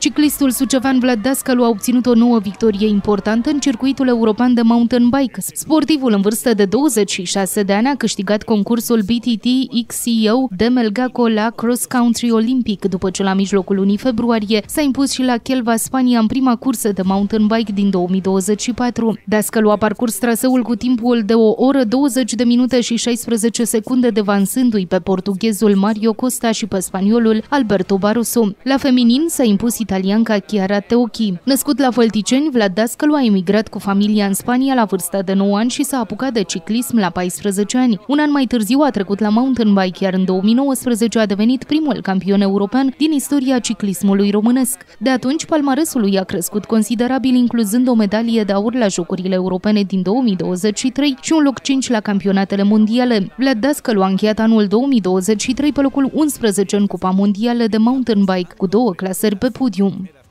Ciclistul sucevan Vlad Dascălu a obținut o nouă victorie importantă în circuitul european de mountain bike. Sportivul în vârstă de 26 de ani a câștigat concursul BTT XCO de Melgaco la Cross Country Olympic, după ce la mijlocul lunii februarie s-a impus și la Chelva, Spania, în prima cursă de mountain bike din 2024. Dascălu a parcurs traseul cu timpul de 1 oră 20 de minute și 16 secunde, devansându-i pe portughezul Mario Costa și pe spaniolul Alberto Baroso. La feminin s-a impus italianca Chiara Teochi. Născut la Fălticeni, Vlad Dascălu a emigrat cu familia în Spania la vârsta de 9 ani și s-a apucat de ciclism la 14 ani. Un an mai târziu a trecut la mountain bike, iar în 2019 a devenit primul campion european din istoria ciclismului românesc. De atunci, palmaresul lui a crescut considerabil, incluzând o medalie de aur la Jocurile Europene din 2023 și un loc 5 la campionatele mondiale. Vlad Dascălu a încheiat anul 2023 pe locul 11 în Cupa Mondială de mountain bike, cu 2 clasări pe podium.